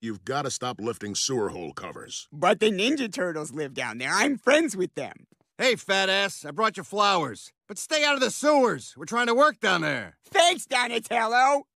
You've got to stop lifting sewer hole covers. But the Ninja Turtles live down there. I'm friends with them. Hey, fat ass, I brought you flowers. But stay out of the sewers. We're trying to work down there. Thanks, Donatello.